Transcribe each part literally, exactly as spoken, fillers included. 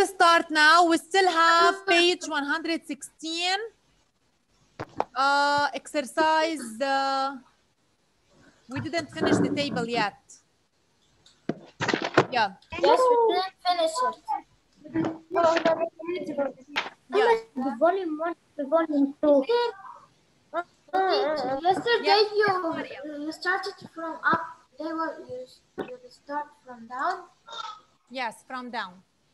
start now. We still have page one hundred sixteen. Uh, exercise. Uh, we didn't finish the table yet. Yeah. Yes, we didn't finish it. Yeah. The volume one, the volume two. Yesterday Yeah. you you started from up. They were you you start from down. Yes, from down.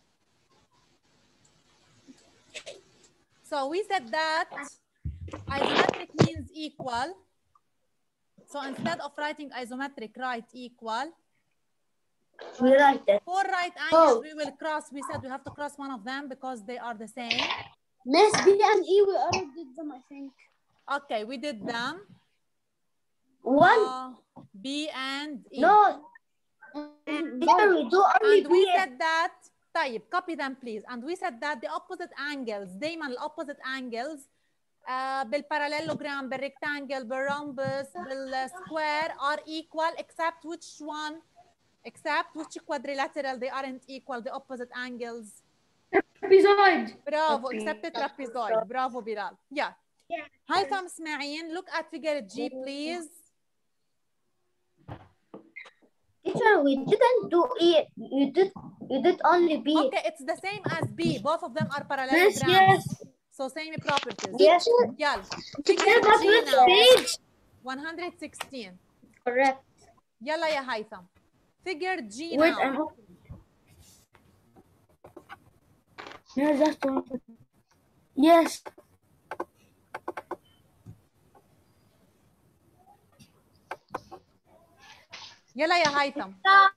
So we said that isometric means equal. So instead of writing isometric, write equal. We write it. For right angles, we will cross. We said we have to cross one of them because they are the same. Miss B and E, we already did them, I think. Okay, we did them. One. Uh, B and E. No. Here we do only And we B. said that, طيب, copy them please. And we said that the opposite angles, دايما ال opposite angles uh, بالparallelogram, بالrectangle, بالrhombus, بالsquare are equal except which one? Except which quadrilateral they aren't equal, the opposite angles. Trapezoid. Bravo, except the trapezoid. Bravo, Bilal. Yeah. Yeah. Haytham Ismail, look at figure G, please. Teacher, we didn't do E. You did. You did only B. Okay, it's the same as B. Both of them are Yes, parallelograms. yes. So same properties. Yes. Yeah. Teacher, Figure but G which now. page? one hundred sixteen. Correct. Yalla ya Haytham. Figure G Wait, now. I'm open. No, just one. Yes. Yalla ya Haytham.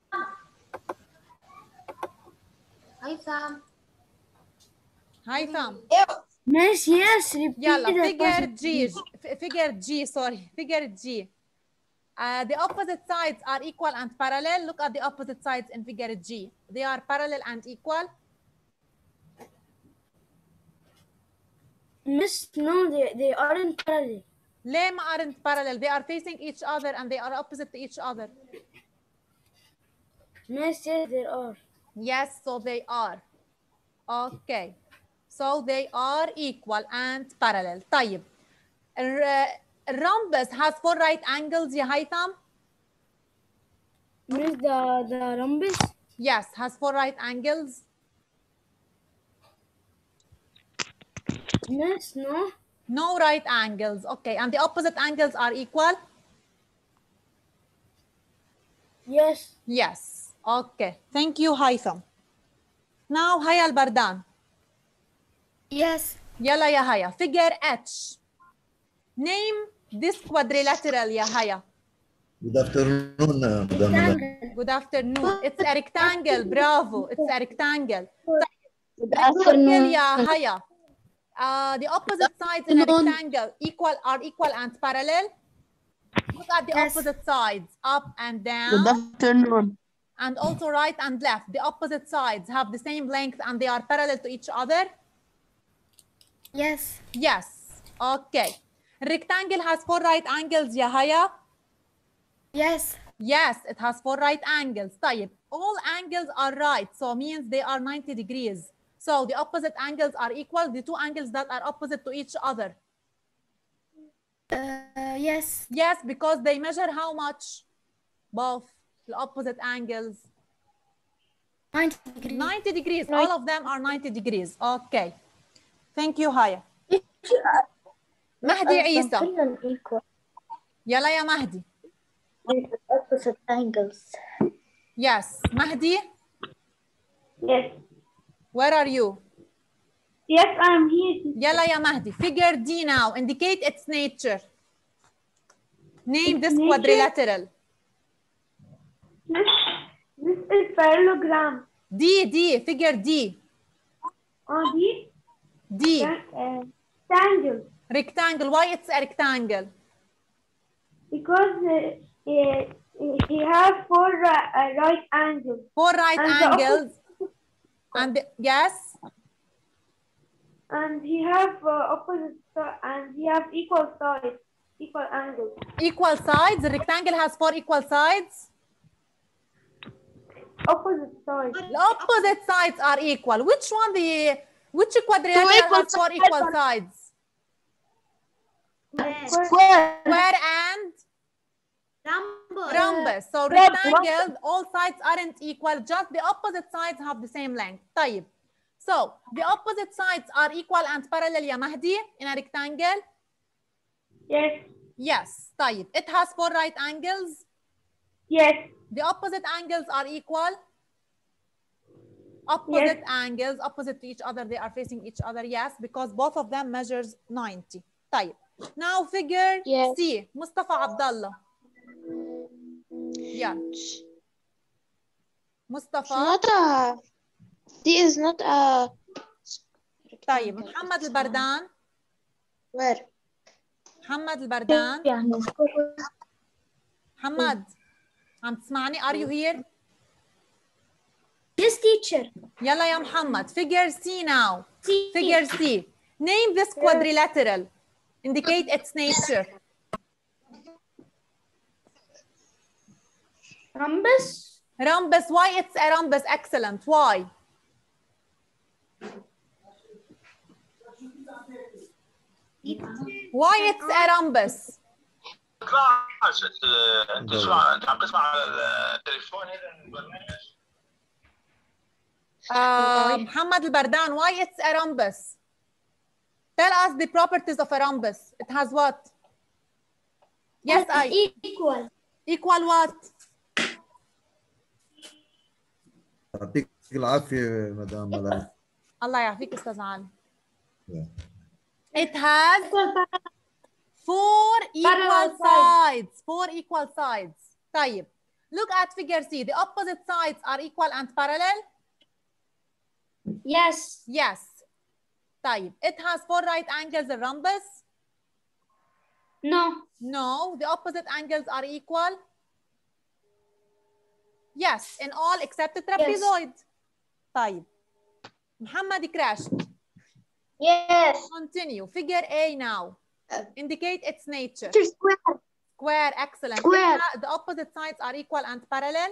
Hi Sam. Haytham. Miss, yes. Repeat Yalla, the figure question, G. please. F- Figure G, sorry. Figure G. Uh, the opposite sides are equal and parallel. Look at the opposite sides in figure G. They are parallel and equal. Miss, no, they, they aren't parallel. ليه ما aren't parallel? They are facing each other and they are opposite to each other. Miss, yes, they are. Yes, so they are. Okay. So they are equal and parallel. طيب. الر- الرhombus has four right angles يا هيثم. Miss, the, the rhombus? Yes, has four right angles. Miss, no. No right angles. Okay, and the opposite angles are equal? Yes. Yes. Okay. Thank you, Haytham. Now, Haya Al-Bardan. Yes. Yalla ya Haya. Figure H. Name this quadrilateral ya Haya. Good afternoon, uh, Madam. Good afternoon. It's a rectangle. Bravo. It's a rectangle. Good Rectangle ya Haya. Uh, the opposite sides in a rectangle equal are equal and parallel. Look at the Yes. opposite sides, up and down. Good afternoon. And also right and left. The opposite sides have the same length and they are parallel to each other. Yes. Yes. Okay. Rectangle has four right angles, Yahaya. Yes. Yes, it has four right angles. طيب. All angles are right, so means they are ninety degrees. So the opposite angles are equal, the two angles that are opposite to each other. Uh, yes. Yes, because they measure how much? Both the opposite angles. ninety degrees. ninety degrees. All of them are ninety degrees. Okay. Thank you, Haya. Mahdi Isa. Equal. Yalla ya Mahdi. With opposite angles. Yes. Mahdi, Yes. where are you? Yes, I'm here. Yalla ya Mahdi. Figure D now. Indicate its nature. Name this nature? quadrilateral. This, this is parallelogram. D, D. Figure D. Oh, the D. uh, rectangle. Rectangle. Why it's a rectangle? Because uh, uh, he has four uh, uh, right angles. Four right And the angles. And the- yes. And he have uh, opposite si- and he have equal sides, equal angles. Equal sides. The rectangle has four equal sides. opposite sides. The opposite sides are equal. Which one the which quadrilateral equal has four sides equal are- sides? Square. Square and Rhombus. rhombus. So Square, rectangle, all sides aren't equal, just the opposite sides have the same length. طيب. So the opposite sides are equal and parallel يا مهدي in a rectangle? Yes. Yes. طيب. It has four right angles. Yes. The opposite angles are equal. Opposite angles, opposite to each other, they are facing each other. Yes, because both of them measures ninety. طيب. Now figure Yes. C. Mustafa Abdullah. Yeah. Mustafa. Not a. This is not a. طيب. محمد البردان. Where? محمد البردان. يعني محمد. عم تسمعني؟ Are you here? Yes, teacher. يلا يا محمد. Figure C now. C. Figure C. Name this quadrilateral. Indicate its nature. Rhombus. Rhombus. Why it's a rhombus? Excellent. Why? Why it's a rhombus? كلاس انت شو انت عم تسمع على التليفون هذا البرنامج؟ Uh, Muhammad al-Bardan, why it's a rhombus? Tell us the properties of a rhombus. It has what? Yes, I. Equal. Equal what? يعطيك العافية مدام ملاك. الله يعافيك أستاذ علي. It has four equal sides. Four equal sides. طيب. Look at figure C. The opposite sides are equal and parallel? Yes. Yes. طيب. It has four right angles, a rhombus? No. No. The opposite angles are equal? Yes. In all except the trapezoid. طيب. محمد crashed. Yes. Continue. Figure A now. Indicate its nature. Square. Square. Excellent. Square. It ha- The opposite sides are equal and parallel?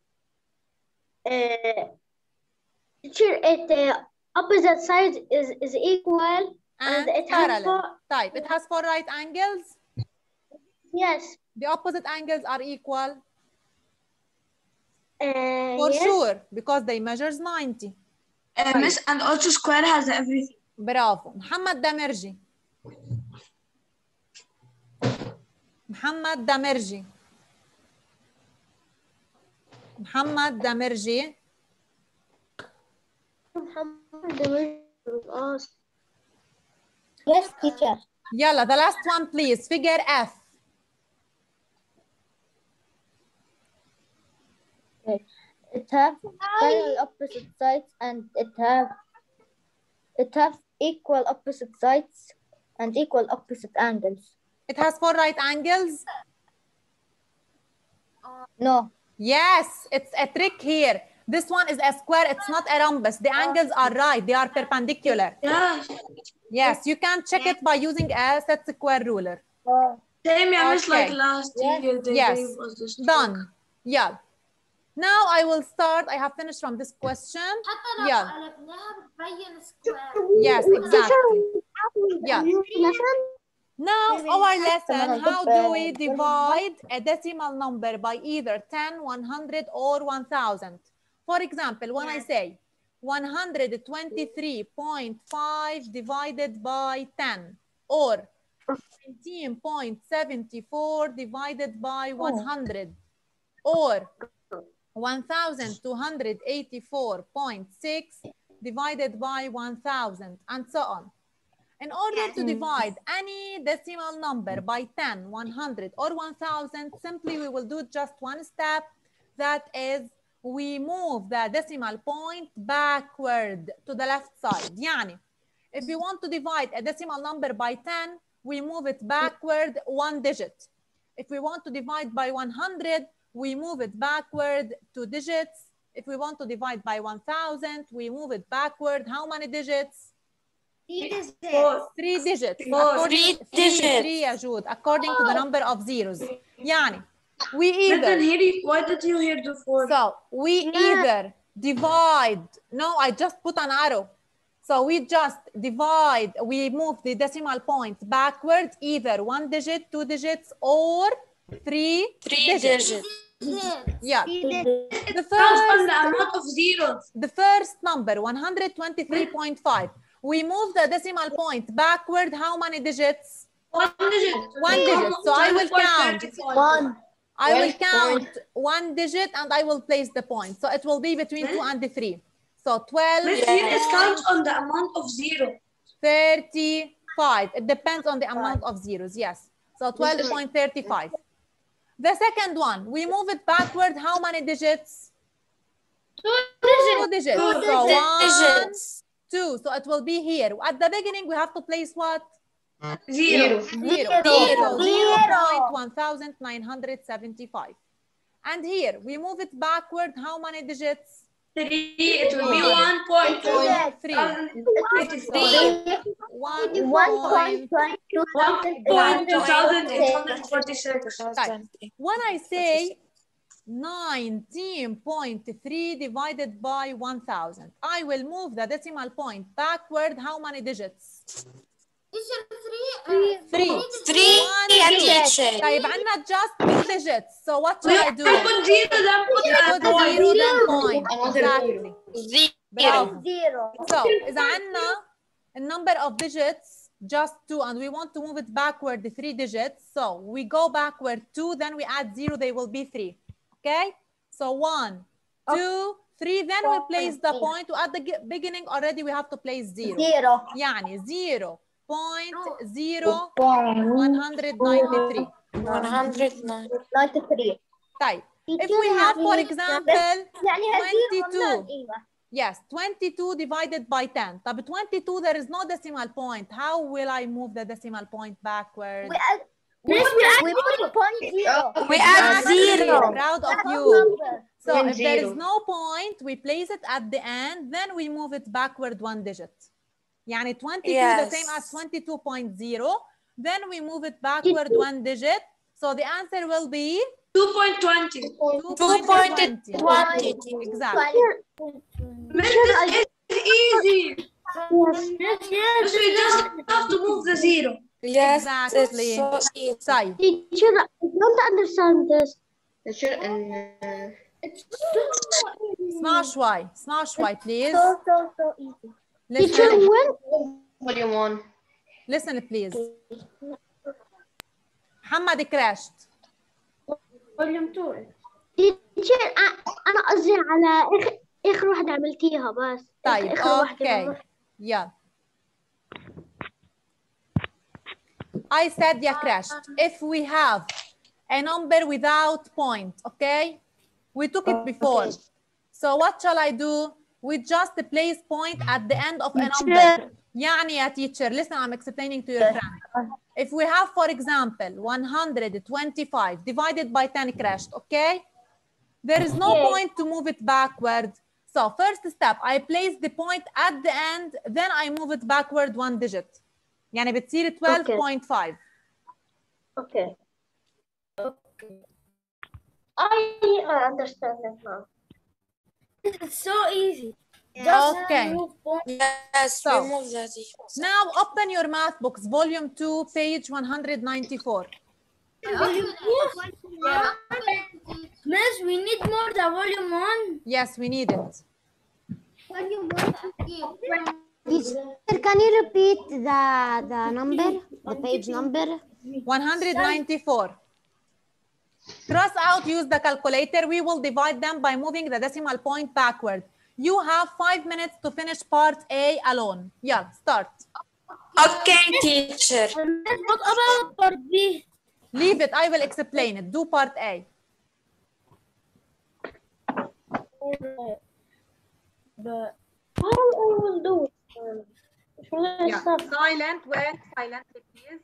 Uh, teacher, it uh, opposite side is is equal And, and it has parallel. four. Type. It has four right angles. Yes. The opposite angles are equal. Uh, For yes. sure. Because they measures ninety. Uh, miss, and also square has everything. برافو. محمد دمرجي. محمد دمرجي. محمد دمرجي. Yes, teacher. يلا the last one please. Figure F. It have parallel opposite sides and it have it have equal opposite sides and equal opposite angles. It has four right angles. No. Yes, it's a trick here. This one is a square. It's not a rhombus. The angles are right. They are perpendicular. Yes. Yes, you can check it by using a set square ruler. Same, yeah, miss, like Okay. last Yes. year. They Yes. gave us this Done. Yeah. Now I will start. I have finished from this question. حتى لو Yeah. قلبناها بتبين سكوير. Yes, exactly. Yeah. Now our lesson, how do we divide a decimal number by either ten, one hundred, or one thousand? For example, when I say one hundred twenty-three point five divided by ten, or nineteen point seven four divided by one hundred, or one thousand two hundred eighty-four point six divided by one thousand, and so on. In order to divide any decimal number by ten, one hundred, or one thousand, simply we will do just one step. That is, we move the decimal point backward to the left side. يعني, if we want to divide a decimal number by ten, we move it backward one digit. If we want to divide by one hundred, we move it backward two digits. If we want to divide by one thousand, we move it backward how many digits? Four. Three digits. Four. According, Three digits. Three, يا جود. According to the number of zeros. يعني We But then either, here, you- why did you hear the four? so we either divide, no, I just put an arrow. So we just divide, we move the decimal points backwards, either one digit, two digits, or three, Three digits. digits. Yeah. The Counts on first, the amount of zeros. the first number, one hundred twenty-three point five. We move the decimal point backward, how many digits? One digit. One digit. So I will count. One. I will Twelve count one digit and I will place the point. So it will be between two and three. So twelve, Miss, here it counts on the amount of zero. thirty-five. It depends on the amount of zeros, yes. So twelve point three five. The second one, we move it backward, how many digits? Two Two digits. Two So one, Digits. two. So it will be here. At the beginning, we have to place what? Zero. Zero. Zero. So zero point one thousand nine hundred seventy-five. And here, we move it backward, how many digits? Three. It will be one point two. Three. Three. One One point. point two thousand Point two thousand eight hundred forty-six. When I say nineteen point three divided by one thousand, I will move the decimal point backward, how many digits? Teacher, three. uh, Three. Three One, and two. teacher. طيب عندنا just two digits. So what should We I have do? to put zero, then put You a put zero, then point. Exactly. Zero. Bravo. zero. So إذا عندنا a number of digits just two and we want to move it backward the three digits, so we go backward two, then we add zero, they will be three. Okay? So one, two, three, then we place the point. At the beginning already we have to place zero. Zero. يعني zero point zero one hundred ninety-three. One hundred nine. ninety-three. طيب if we have for example يعني twenty-two. Yes, twenty-two divided by ten. طب twenty-two, there is no decimal point. How will I move the decimal point backward? We add, we, we put point zero. We add Exactly. zero. Proud of That's you. number. So Then if there is zero. no point, we place it at the end, then we move it backward one digit. يعني twenty-two the same as Yes. twenty-two point zero. Then we move it backward one digit. So the answer will be two point two zero. Two point twenty. Exactly. Miss, this is easy. Miss, we just have to move the zero. Yes, Exactly. it's so easy. طيب Teacher, I don't understand this. اسمعوا شوي اسمعوا شوي please. So, so, so easy. Teacher, Listen, when Volume one. listen please. محمد crashed. Volume two. teacher أ- أنا قصدي على آخر آخر واحدة عملتيها بس. طيب آخر واحدة اوكي لما- يلا. I said yeah crashed. If we have a number without point, okay? We took it before. So what shall I do? We just place point at the end of a number. يعني يا teacher, listen, I'm explaining to your friend. If we have, for example, one hundred twenty-five divided by ten crashed, okay? There is no point to move it backward. So first step, I place the point at the end, then I move it backward one digit. يعني بتصير twelve point five. Okay. I understand it now. It's so easy. Okay. Yes, So, remove that. Now open your math books, volume two, page one hundred ninety-four. Miss, we need more the volume one. Yes, we need it. Teacher, can you repeat the the number, the page number? one hundred ninety-four. Cross out, use the calculator. We will divide them by moving the decimal point backward. You have five minutes to finish part A alone. Yeah, start. Okay, teacher. What about part B? Leave it, I will explain it. Do part A. But How I will do it? Yeah. Silent, wait, silent, please.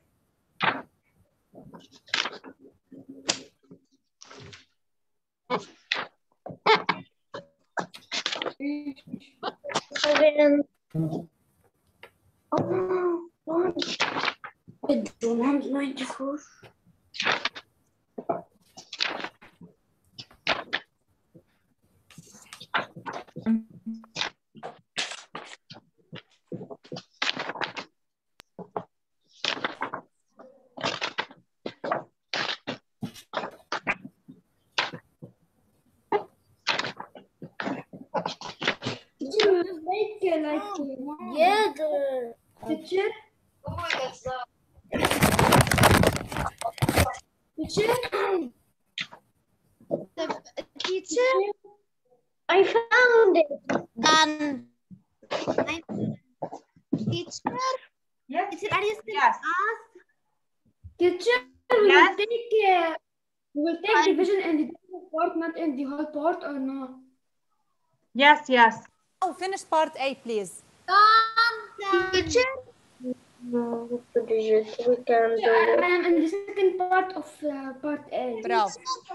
one ninety-four. Yeah, the Teacher, teacher, teacher. I found it. Done. Teacher. Yes. Teacher, are you still Yes. asked? Teacher, we Yes. will take uh, we will take division in the part, not in the whole part, or no? Yes, yes. Oh, finish part A, please. Teacher. No, two digits. We can do it. I am in the second part of uh, part A. Bravo.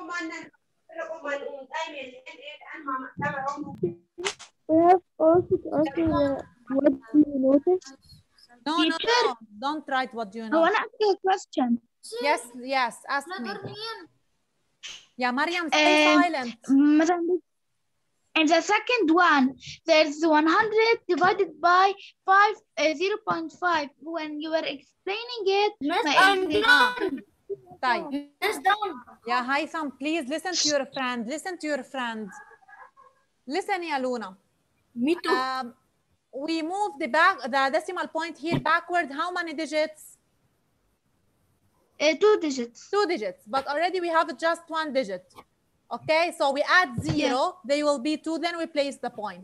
We have also to answer the what do you notice? No, no, no. Don't write what do you know. I want to ask you a question. Yes, yes. Ask me. Yeah, Mariam, stay Um, silent. Madam, in the second one, there's one hundred divided by five, uh, zero point five. When you were explaining it, Miss, my I'm ex- done. طيب. Miss, done. Yeah, Haitham, please listen to your friend. Listen to your friend. Listen, ya Luna. Me too. Um, we move the back the decimal point here backward. How many digits? uh, two digits. Two digits. But already we have just one digit. Okay, so we add zero. They will be two. Then we place the point.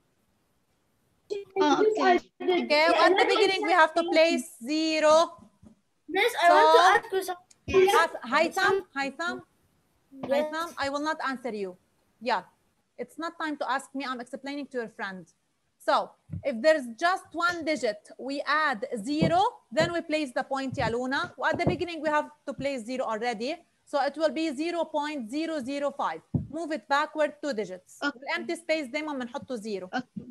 Oh, okay. Okay. At the beginning we have to place zero. Miss, I So- want to ask you something. Ask- Haitham, Haitham, Haitham, I will not answer you. Yeah, it's not time to ask me. I'm explaining to your friend. So if there's just one digit, we add zero, then we place the point, ya Luna. At the beginning, we have to place zero already. So it will be zero point zero zero five. Move it backward two digits. Okay. The empty space دايما بنحطه zero.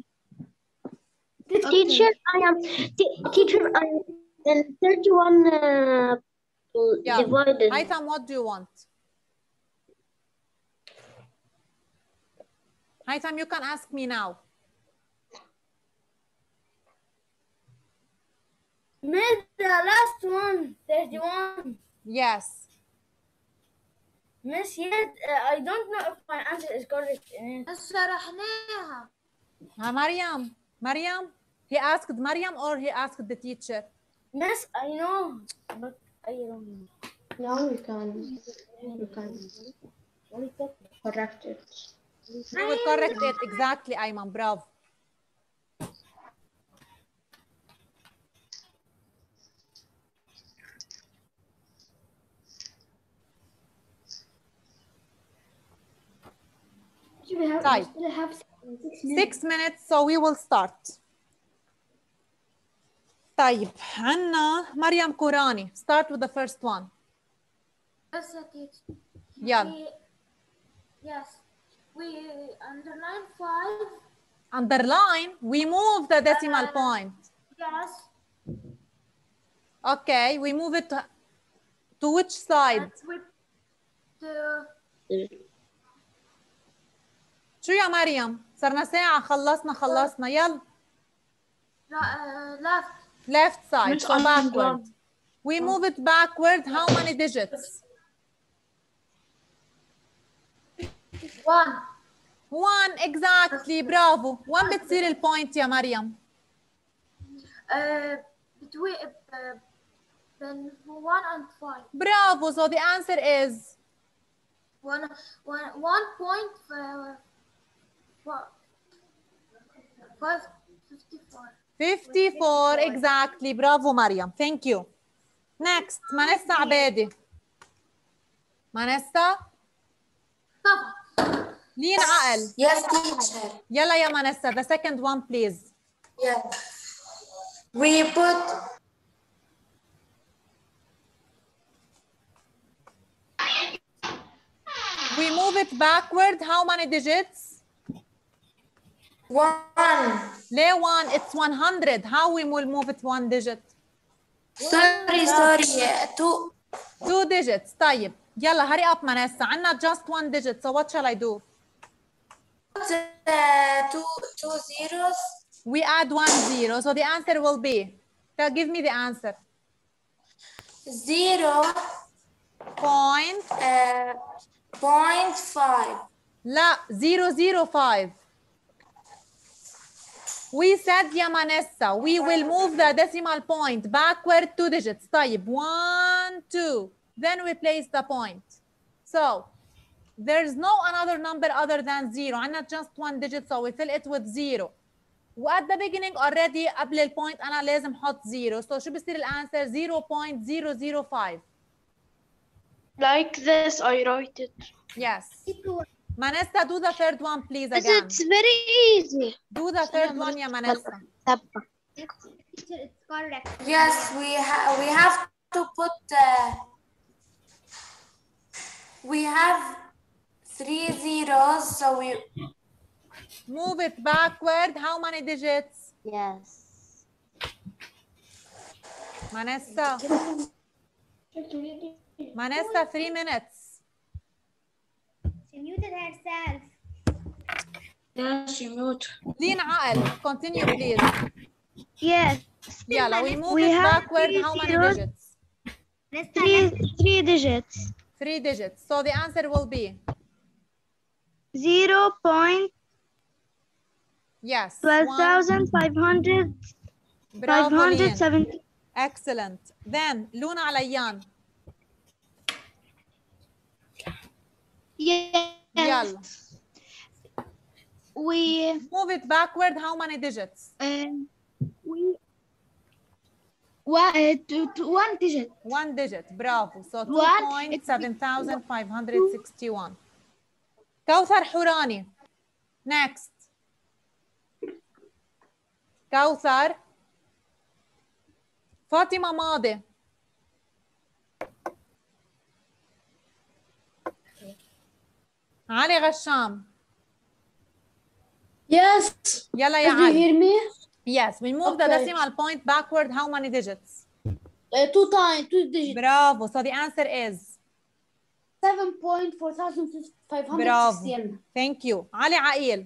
Teacher, I am t- teacher. I am in thirty-one uh, Yeah. divided. Haitham, what do you want? Haitham, you can ask me now. Miss, the last one, thirty-one. Yes. Miss, yet uh, I don't know if my answer is correct. Uh, شرحناها. Uh, Mariam, Mariam, he asked Mariam or he asked the teacher? Miss, I know, but I don't know. Now we can we can correct it. We will correct it exactly, Ayman. Bravo. We have, Type. we still have six minutes. Six minutes, so we will start. طيب عنا مريم كوراني. Start with the first one. Yes, teacher. يلا. We- Yes. We underline five. Underline, we move the decimal point. Yes. Okay, we move it to, to which side? And we the شو يا مريم؟ صرنا ساعة خلصنا خلصنا يلا. uh, left. Left side, Miss, so I'm backward. done. We move it backward. How many digits? One. One, exactly. Bravo. One بتصير البوينت يا مريم. Uh, between uh, then one and five. Bravo. So the answer is One, one, one point uh, four, five, fifty-four. fifty-four. Exactly. Bravo, Mariam. Thank you. Next, Manessa Abedi. Manessa, طبعا. لين عقل. Yes, teacher. يلا يا Manessa. The second one, please. Yes. We put We move it backward. How many digits? one. ليه one? It's one hundred. How we will move it one digit? Sorry, sorry. Two. Two digits. طيب. يلا hurry up, Manessa. عنا just one digit. So what shall I do? uh, two, two zeros. We add one zero, so the answer will be, tell, give me the answer. Zero. Point. Uh, point five. لا, zero zero five. We said يا Manessa, we will move the decimal point backward two digits. طيب, one, two. Then we place the point. So, there's no another number other than zero. عندنا just one digit, so we fill it with zero. وat the beginning already قبل البوينت أنا لازم أحط zero. So شو بصير الأنسر؟ zero point zero zero five. Like this, I write it. Yes. Manessa, do the third one, please, again. It's very easy. Do the third one, يا Manessa. It's correct. Yes, we have we have to put uh, we have three zeros, so we move it backward. How many digits? Yes. Manessa. Manessa, three minutes. She muted herself. Yeah, she moved. Lin عقل. Continue, please. Yes. Yeah, we move we it have backward. How many zeros. digits? Three, three digits. Three digits. So the answer will be? Zero point. Yes. Twelve thousand five hundred. Five hundred seventy. Excellent. Then Luna Alayan. Yes. يلا. We move it backward. How many digits? Um, we one, uh, two, two, one digit. One digit. Bravo. So two point seven thousand five hundred sixty-one. Kawthar Hurani. Next. Kawthar. Fatima Madi. علي غشام. Yes. يلا يا Did you علي. hear me? Yes, we move Okay. the decimal point backward. How many digits? Uh, two times, two digits. Bravo. So the answer is? seven point four thousand five hundred sixty. Bravo. Thank you. علي عقيل.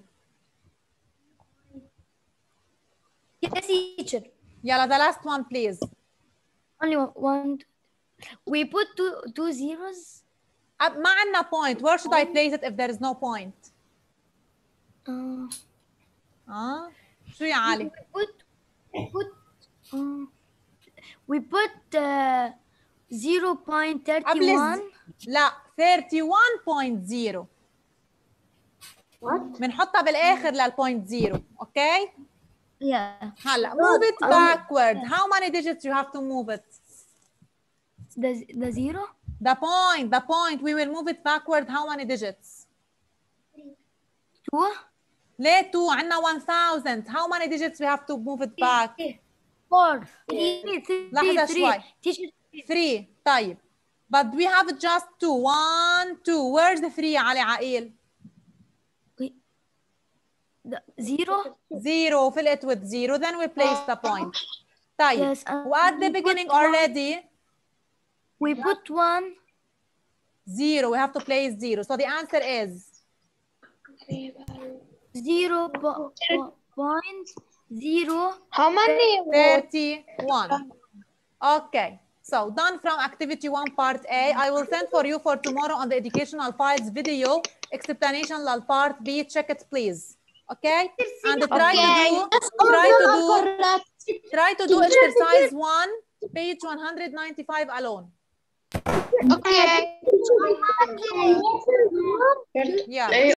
Yes, teacher. يلا the last one, please. Only one. We put two two zeros. Uh, ما عندنا point. Where should I place it if there is no point? Uh, اه شو يا علي؟ We put, put, uh, we put uh, zero point three one. لا thirty-one point zero. What? بنحطها بالاخر للبوينت زيرو، اوكي؟ Yeah. هلا move it backward. How many digits you have to move it? The the zero. The point, the point. We will move it backward. How many digits? Two. ليه two؟ عندنا one thousand. How many digits we have to move it back? Four. Three. Three. لحظة Three. شوي. Teacher. Three. طيب. But we have just two. One, two. Where's the three يا علي عقيل? The zero. Zero. Fill it with zero. Then we place the point. طيب. Yes. and At the we beginning put one- already. We put one. Zero. We have to place zero. So the answer is? Zero po po point zero. How many? thirty-one. Okay. So done from activity one part A. I will send for you for tomorrow on the educational files video explanation lal part B. Check it please. Okay? And try to do try to do try to do exercise one, page one hundred ninety-five alone. Okay. Yeah.